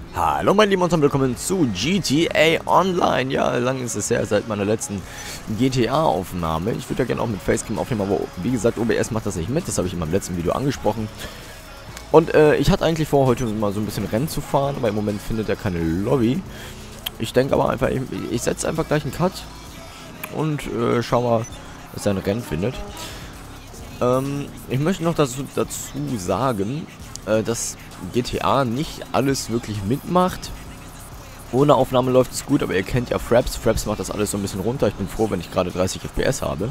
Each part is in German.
Hallo meine Lieben und willkommen zu GTA Online. Ja, lange ist es her seit meiner letzten GTA-Aufnahme. Ich würde ja gerne auch mit Facecam aufnehmen, aber wie gesagt, OBS macht das nicht mit. Das habe ich in meinem letzten Video angesprochen. Und ich hatte eigentlich vor, heute mal so ein bisschen Rennen zu fahren, aber im Moment findet er keine Lobby. Ich denke aber einfach, ich setze einfach gleich einen Cut und schau mal, was er ein Rennen findet. Ich möchte noch dazu sagen, dass GTA nicht alles wirklich mitmacht. Ohne Aufnahme läuft es gut, aber ihr kennt ja Fraps. Fraps macht das alles so ein bisschen runter. Ich bin froh, wenn ich gerade 30 FPS habe.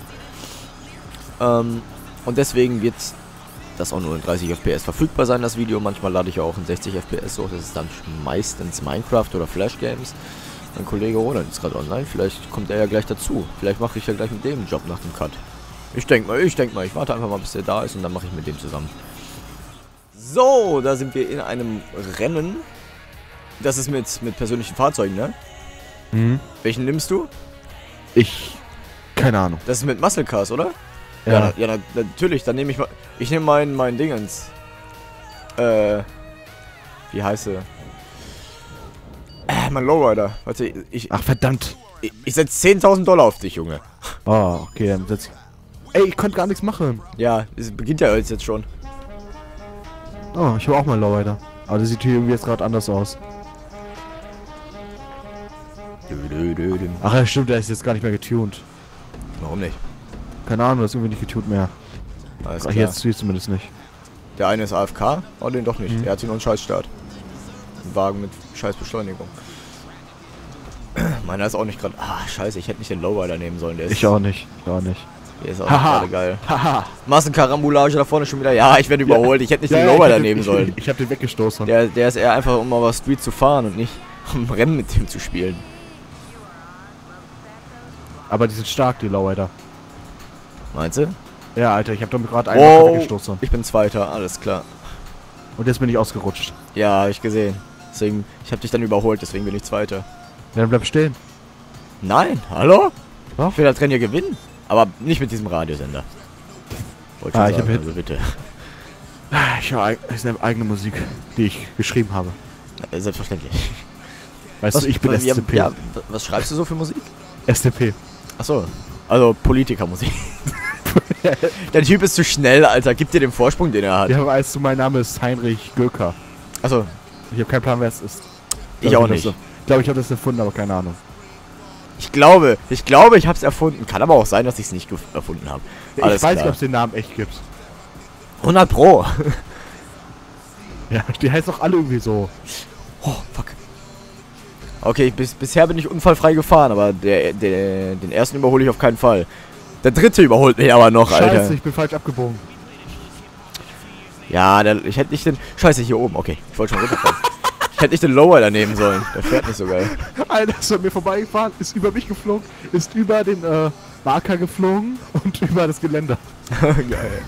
Und deswegen wird das auch nur in 30 FPS verfügbar sein, das Video. Manchmal lade ich ja auch in 60 FPS hoch. Das ist dann meistens Minecraft oder Flash Games. Mein Kollege Roland ist gerade online. Vielleicht kommt er ja gleich dazu. Vielleicht mache ich ja gleich mit dem Job nach dem Cut. Ich denke mal, ich warte einfach mal, bis der da ist und dann mache ich mit dem zusammen. So, da sind wir in einem Rennen. Das ist mit persönlichen Fahrzeugen, ne? Mhm. Welchen nimmst du? Keine Ahnung. Das ist mit Muscle Cars, oder? Ja. Ja, natürlich, dann nehme ich mal. Ich nehme mein Dingens. Wie heißt er? Mein Lowrider. Warte, Ach, verdammt. ich setze $10.000 auf dich, Junge. Oh, okay, dann setz ich. Ey, ich konnte gar nichts machen. Ja, es beginnt ja jetzt schon. Oh, ich habe auch mal Lowrider. Aber das sieht hier irgendwie jetzt gerade anders aus. Ach ja, stimmt, der ist jetzt gar nicht mehr getuned. Warum nicht? Keine Ahnung, das ist irgendwie nicht getuned mehr. Alles Ach, klar. jetzt hier zumindest nicht. Der eine ist AFK, aber den doch nicht. Mhm. Der hat hier nur einen Scheißstart. Ein Wagen mit Scheißbeschleunigung. Meiner ist auch nicht gerade. Ah, scheiße, ich hätte nicht den Lowrider nehmen sollen. Der ist, Ich auch nicht. Der ist auch nicht gerade geil. Haha. Massenkarambolage da vorne schon wieder. Ja, ich werde überholt. Ich hätte nicht den Lowrider nehmen sollen. Ich habe den weggestoßen. Der ist eher einfach, um auf Street zu fahren und nicht um Rennen mit dem zu spielen. Aber die sind stark, die Lowrider. Meinst du? Ja, Alter, ich habe damit gerade einen weggestoßen. Ich bin Zweiter, alles klar. Und jetzt bin ich ausgerutscht. Ja, habe ich gesehen. Deswegen, ich habe dich dann überholt, deswegen bin ich Zweiter. Ja, dann bleib stehen. Nein, hallo? Doch. Ich will das Rennen hier gewinnen. Aber nicht mit diesem Radiosender. Wollte Ah, schon ich hab sagen, Hit. also bitte. Ich habe eine eigene Musik, die ich geschrieben habe. Ja, selbstverständlich. Weißt du, ich bin SCP. Ja, was schreibst du so für Musik? SCP. Achso, also Politikermusik. Der Typ ist zu schnell, Alter. Gib dir den Vorsprung, den er hat. Ja, weißt du, mein Name ist Heinrich Göker. Achso, Ich habe keinen Plan, wer es ist. ich auch nicht. Ich glaube, ich habe das erfunden, aber keine Ahnung. Ich glaube, ich habe es erfunden. Kann aber auch sein, dass ich es nicht erfunden habe. Ich Alles weiß klar. nicht, ob es den Namen echt gibt. 100 Pro. Ja, die heißen doch alle irgendwie so. Oh, fuck. Okay, bisher bin ich unfallfrei gefahren, aber den ersten überhole ich auf keinen Fall. Der dritte überholt mich aber noch, Alter. Scheiße, ich bin falsch abgebogen. Ja, ich hätte nicht den... Scheiße, hier oben, okay. Ich wollte schon runterfahren. Ich hätte nicht den Lowrider nehmen sollen. Der fährt nicht so geil. Einer ist an mir vorbeigefahren, ist über mich geflogen, ist über den Marker geflogen und über das Geländer. Geil.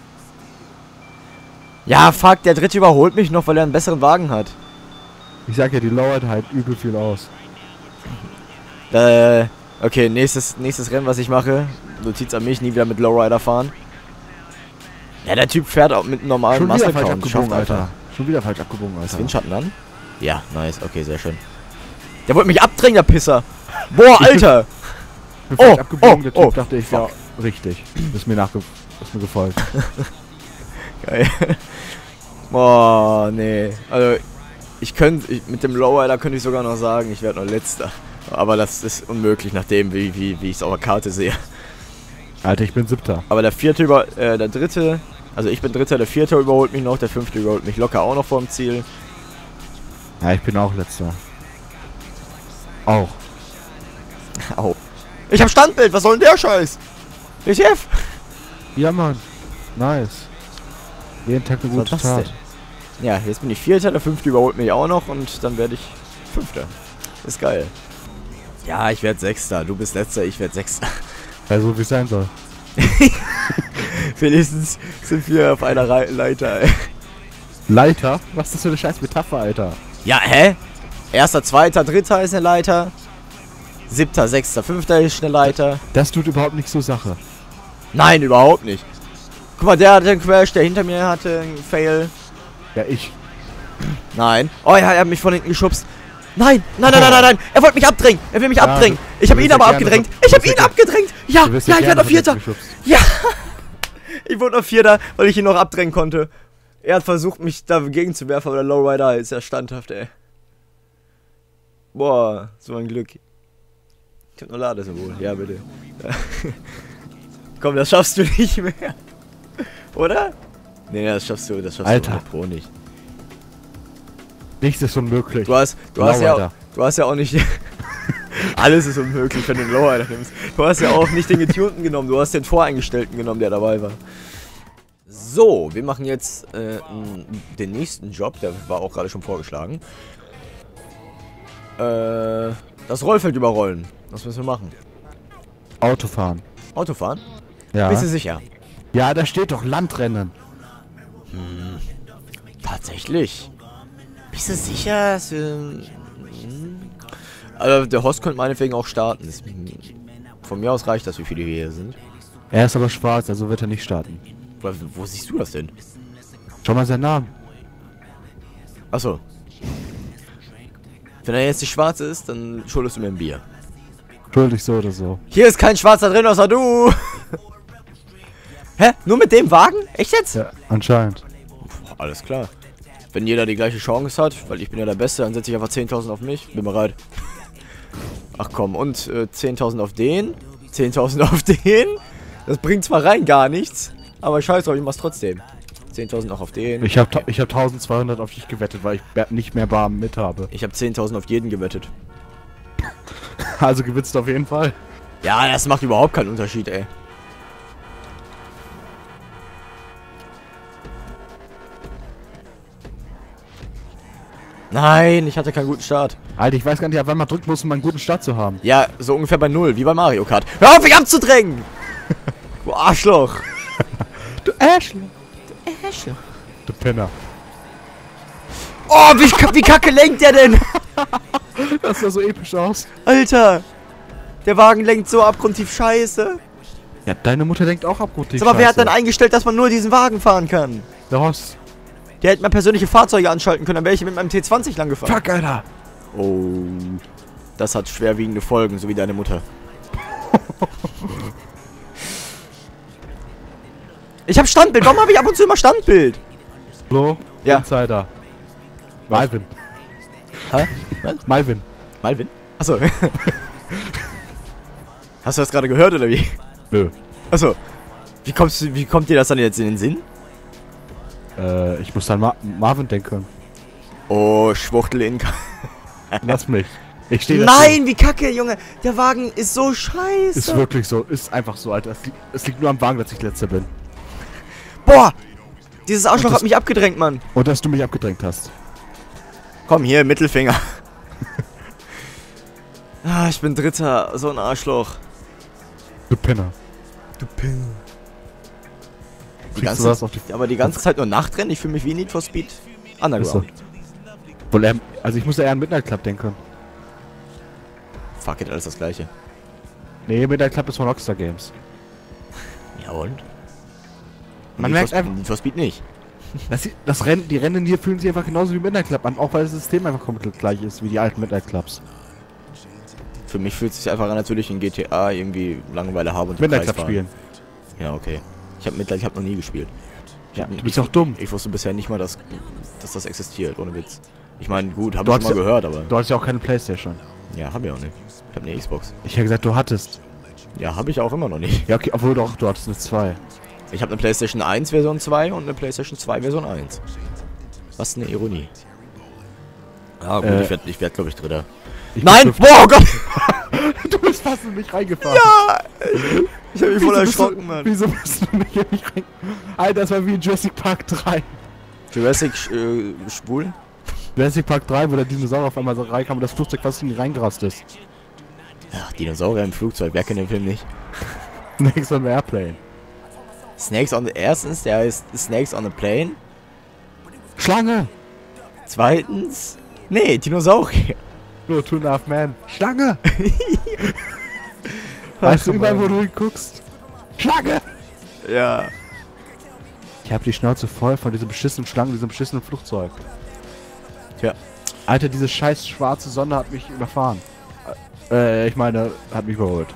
Ja, fuck, der dritte überholt mich noch, weil er einen besseren Wagen hat. Ich sag ja, die lauert halt übel viel aus. Okay, nächstes Rennen, was ich mache. Notiz an mich, nie wieder mit Lowrider fahren. Ja, der Typ fährt auch mit einem normalen Schon wieder falsch Muscle-Count. abgebogen, Schafft Alter. Schon wieder falsch abgebogen, Ist Alter. Windschatten an? Ja, nice. Okay, sehr schön. Der wollte mich abdrängen, der Pisser. Boah, Alter. Ich bin falsch Oh, abgebogen, der Typ oh, dachte, ich war fuck. richtig. Ist mir gefolgt. Geil. Boah, nee. Also, mit dem Lowrider könnte ich sogar noch sagen, ich werde noch Letzter. Aber das ist unmöglich, nachdem, wie ich es auf der Karte sehe. Alter, ich bin 7. Aber der dritte, also ich bin Dritter, der Vierte überholt mich noch, der Fünfte überholt mich locker auch noch vorm Ziel. Ja, ich bin auch Letzter. Auch. Au. Ich hab Standbild, was soll denn der Scheiß? WTF? Ja, Mann. Nice. Jeden Tag eine Was gute war das Tat. denn? Ja, jetzt bin ich Vierter, der Fünfte überholt mich auch noch und dann werde ich Fünfter. Ist geil. Ja, ich werde Sechster, du bist Letzter, ich werde Sechster. Ja, so wie es sein soll. Wenigstens sind wir auf einer Leiter, ey. Leiter? Was ist das für eine scheiß Metapher, Alter? Ja, hä? Erster, Zweiter, Dritter ist eine Leiter. Siebter, Sechster, Fünfter ist eine Leiter. Das tut überhaupt nicht zur Sache. Nein, überhaupt nicht. Guck mal, der hatte einen Crash, der hinter mir hatte einen Fail. Ja, ich. Nein. Oh ja, er hat mich von hinten geschubst. Nein, nein, nein, nein, nein, nein. Er wollte mich abdrängen. Er will mich abdrängen. Ich habe ihn aber abgedrängt. Ich habe ihn abgedrängt. Ja, ja, ich werde noch Vierter. Ja. Ich wurde noch Vierter, weil ich ihn noch abdrängen konnte. Er hat versucht, mich dagegen zu werfen, aber der Lowrider ist ja standhaft, ey. Boah, so ein Glück. Ich hab nur Ladesymbol. Ja, bitte. Komm, das schaffst du nicht mehr. Oder? Nee, das schaffst du Alter. Pro nicht. Nichts ist unmöglich. Du hast ja auch nicht... Alles ist unmöglich, wenn du den Lowrider nimmst. Du hast ja auch nicht den getunten genommen, du hast den Voreingestellten genommen, der dabei war. So, wir machen jetzt den nächsten Job, der war auch gerade schon vorgeschlagen. Das Rollfeld überrollen. Was müssen wir machen? Autofahren. Autofahren? Ja. Bist du sicher? Ja, da steht doch Landrennen. Tatsächlich. Bist du sicher, dass wir... Also der Host könnte meinetwegen auch starten. Von mir aus reicht das, wie viele wir hier sind. Er ist aber schwarz, also wird er nicht starten. Wo siehst du das denn? Schau mal seinen Namen. Achso. Wenn er jetzt nicht schwarz ist, dann schuldest du mir ein Bier. Schuldig so oder so. Hier ist kein Schwarzer drin, außer du! Hä? Nur mit dem Wagen? Echt jetzt? Ja, anscheinend. Puh, alles klar. Wenn jeder die gleiche Chance hat, weil ich bin ja der Beste, dann setze ich einfach 10.000 auf mich. Bin bereit. Ach komm, und 10.000 auf den. 10.000 auf den. Das bringt zwar rein gar nichts, aber scheiß drauf, ich mach's trotzdem. 10.000 auch auf den. Ich hab 1.200 auf dich gewettet, weil ich nicht mehr Bar mit habe. Ich habe 10.000 auf jeden gewettet. Also gewinnst du auf jeden Fall. Ja, das macht überhaupt keinen Unterschied, ey. Nein, ich hatte keinen guten Start. Alter, ich weiß gar nicht, ab wann man drücken muss, um einen guten Start zu haben. Ja, so ungefähr bei 0, wie bei Mario Kart. Hör auf, mich abzudrängen! Du Arschloch! Du Arschloch! Du Arschloch! Du Penner. Oh, wie kacke lenkt der denn? Das sah so episch aus. Alter! Der Wagen lenkt so abgrundtief scheiße. Ja, deine Mutter denkt auch abgrundtief Aber wer hat dann eingestellt, dass man nur diesen Wagen fahren kann? Der Host. Der hätte mal persönliche Fahrzeuge anschalten können, dann wäre ich mit meinem T20 lang gefahren. Fuck, Alter! Oh. Das hat schwerwiegende Folgen, so wie deine Mutter. Ich hab Standbild. Warum habe ich ab und zu immer Standbild? Hallo? Ja. Insider. Malvin. Hä? Was? Malvin. Malvin? Achso. Hast du das gerade gehört, oder wie? Nö. Achso. Wie kommt dir das dann jetzt in den Sinn? Ich muss an Marvin denken. Oh, Schwuchtel in... Lass mich. Ich stehe Nein, wie kacke, Junge. Der Wagen ist so scheiße. Ist wirklich so. Ist einfach so, Alter. Es liegt nur am Wagen, dass ich Letzter bin. Boah! Dieses Arschloch hat mich abgedrängt, Mann. Und dass du mich abgedrängt hast. Komm, hier, Mittelfinger. Ah, ich bin Dritter. So ein Arschloch. Du Penner. Du Penner. Aber die ganze Zeit nur Nachtrennen. Ich fühle mich wie Need for Speed Underground. Also ich muss ja eher an Midnight Club denken. Fuck it, alles das gleiche. Nee, Midnight Club ist von Rockstar Games. Ja und? Man merkt einfach... Need for Speed nicht. Die Rennen hier fühlen sich einfach genauso wie Midnight Club an, auch weil das System einfach komplett gleich ist wie die alten Midnight Clubs. Für mich fühlt es sich einfach an, natürlich in GTA irgendwie Langeweile habe und Midnight Club spielen. Ja, okay. Ich habe noch nie gespielt. Du bist auch dumm. Ich wusste bisher nicht mal, dass das existiert, ohne Witz. Ich meine, gut, habe ich schon mal gehört, aber... Du hattest ja auch keine Playstation. Ja, habe ich auch nicht. Ich habe eine Xbox. Ich habe gesagt, du hattest. Ja, habe ich auch immer noch nicht. Ja, okay, obwohl doch, du hattest eine 2. Ich habe eine PlayStation 1 Version 2 und eine PlayStation 2 Version 1. Was eine Ironie. Ah gut, ich werd glaube ich Dritter. Nein! Boah, Gott! Du bist fast in mich reingefahren. Ja! Ich hab mich voll erschrocken, Mann. Wieso bist du nicht in mich reingefahren? Alter, das war wie in Jurassic Park 3. Jurassic schwul? Jurassic Park 3, wo der Dinosaurier auf einmal so reinkam und das Flugzeug fast in ihn reingerast ist. Ach, Dinosaurier im Flugzeug, wer kennt den Film nicht? Snakes on the Airplane. Snakes on the... Erstens, der heißt Snakes on the Plane. Schlange! Zweitens... Nee, Dinosaurier. Nur 2.5 Men. Schlange! Weißt du überall, wo du hinguckst? Schlange! Ja. Ich hab die Schnauze voll von diesem beschissenen Schlangen, diesem beschissenen Flugzeug. Alter, diese scheiß schwarze Sonne hat mich überfahren. Ich meine, hat mich überholt.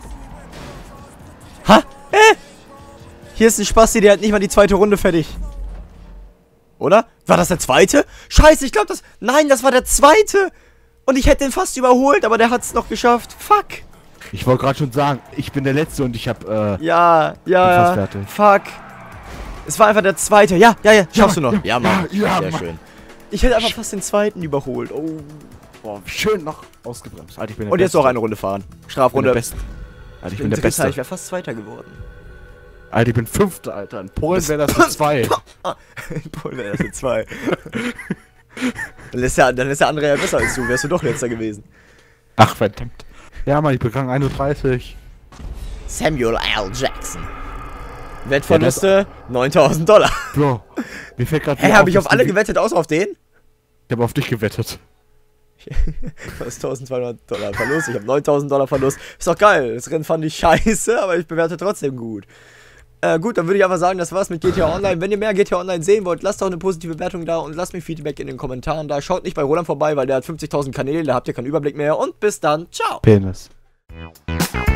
Ha? Hier ist ein Spasti, der hat nicht mal die zweite Runde fertig. Oder? War das der zweite? Scheiße, ich glaube das... Nein, das war der zweite. Und ich hätte den fast überholt, aber der hat es noch geschafft. Fuck. Ich wollte gerade schon sagen, ich bin der Letzte und ich hab, Ja, bin fast fertig. fuck. Es war einfach der zweite. Ja, schaffst du noch. Ja, Mann. Ja, Sehr Mann. schön. Ich hätte einfach fast den zweiten überholt. Oh. Boah, schön noch ausgebremst. Alter, ich bin der Und jetzt Beste. noch eine Runde fahren. Ich bin der Strafrunde. Beste. Alter, ich bin der Beste. Ich wäre fast Zweiter geworden. Alter, ich bin Fünfter, Alter. In Polen wäre das eine 2. In Polen wäre das eine 2. Dann ist der andere ja besser als du. Wärst du doch Letzter gewesen. Ach, verdammt. Ja, Mann, ich bekam 31. Samuel L. Jackson. Wettverluste $9.000. Bro, mir fällt gerade... Hä, habe ich auf alle gewettet, außer auf den? Ich habe auf dich gewettet. Das ist $1.200 Verlust, ich habe $9.000 Verlust. Ist doch geil, das Rennen fand ich scheiße, aber ich bewerte trotzdem gut. Gut, dann würde ich einfach sagen, das war's mit GTA Online. Wenn ihr mehr GTA Online sehen wollt, lasst doch eine positive Bewertung da und lasst mir Feedback in den Kommentaren da. Schaut nicht bei Roland vorbei, weil der hat 50.000 Kanäle, da habt ihr keinen Überblick mehr. Und bis dann, ciao. Penis.